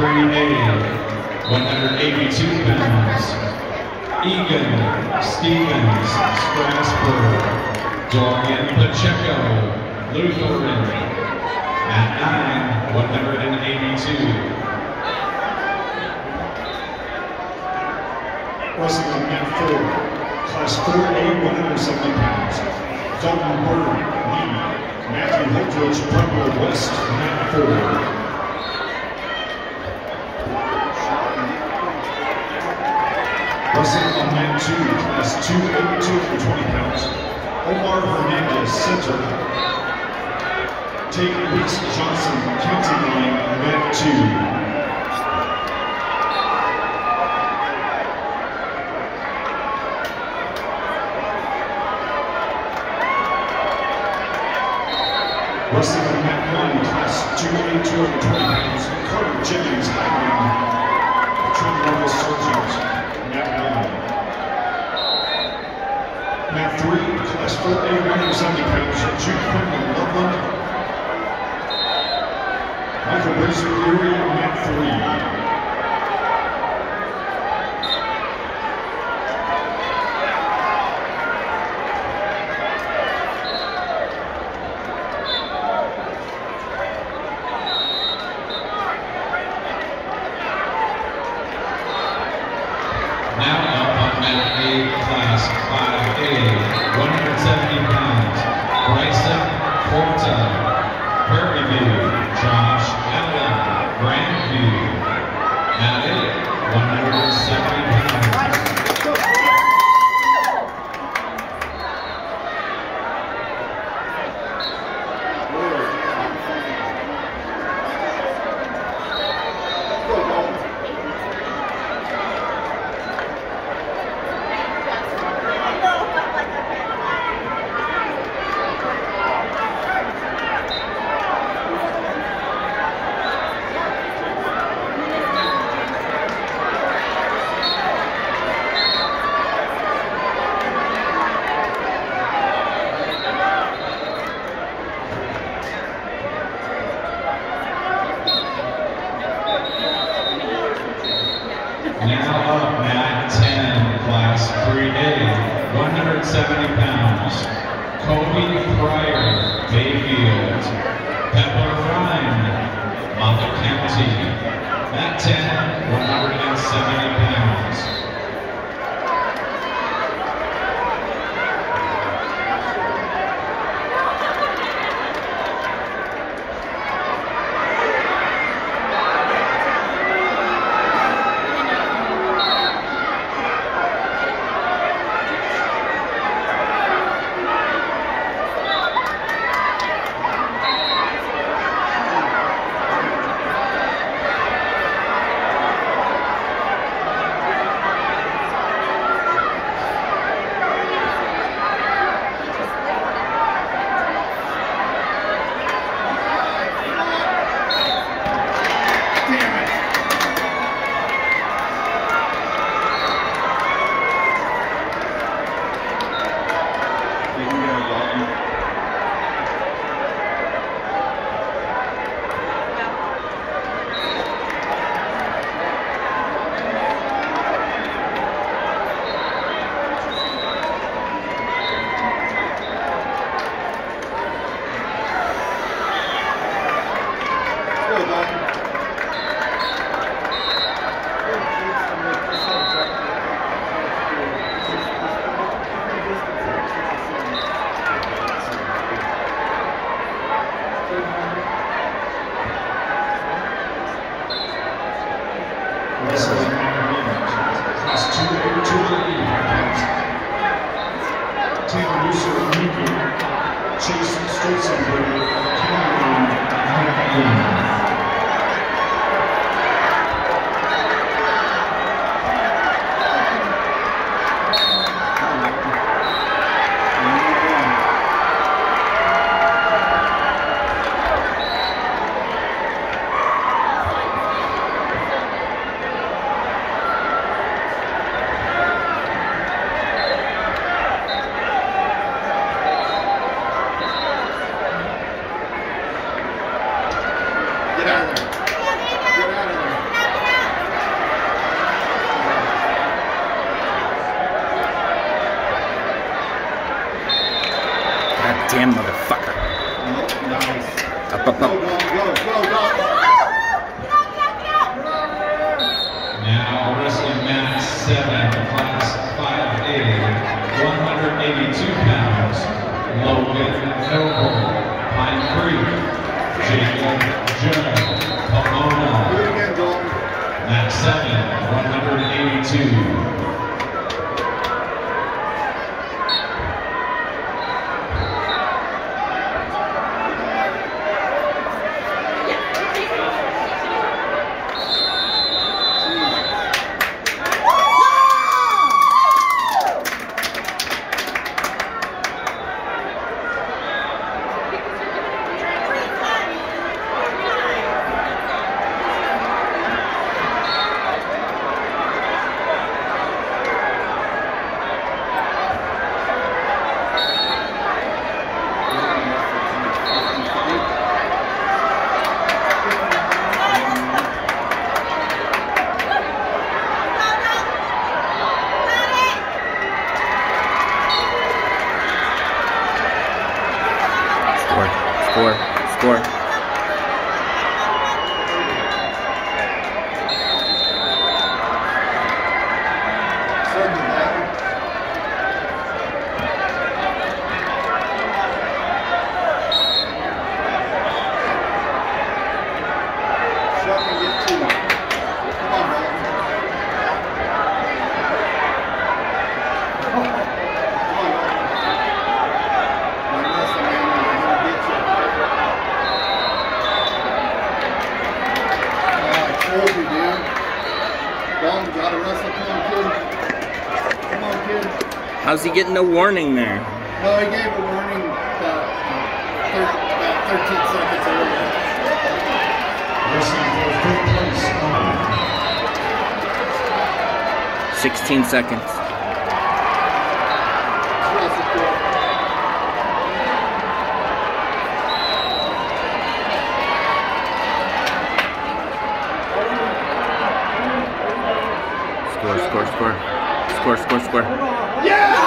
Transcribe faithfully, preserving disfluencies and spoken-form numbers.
three A, one hundred eighty-two pounds. Egan Stevens, Strasbourg. Dorian Pacheco, Lutheran. At nine, one hundred eighty-two. Wrestling at mat four, class four A, one hundred seventy pounds. Dalton Bird, lead. Matthew Holdridge, Pueblo West, mat four. Wrestling on mat two, class two A, two hundred twenty pounds. Omar Hernandez, center. Tate Weeks Johnson, county line, mat two. Wrestling on mat one, class two A, two hundred twenty pounds. Carter Jennings, Highland. Trent Marvel Sergeant. Mat three, class four A, one hundred seventy pounds, Jude Quinlan, Loveland. Michael Razor Erie, mat three. Damn motherfucker. Nice. Up, up, Go, up. go, go, go, go. Now wrestling match seven, class five A, one hundred eighty-two pounds. Logan Noble, Pine Creek, Jacob Joe, Pomona. Do it again, Dalton. Match seven, one hundred eighty-two. Score, score. How's he getting a warning there? No, he gave a warning about, about thirteen seconds earlier. Wrestling for fifth place on sixteen seconds. Score, score, score. Score, score, score. Yeah!